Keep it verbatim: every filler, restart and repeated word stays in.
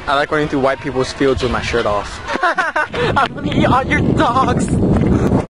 I like running through white people's fields with my shirt off. I'm gonna eat all your dogs.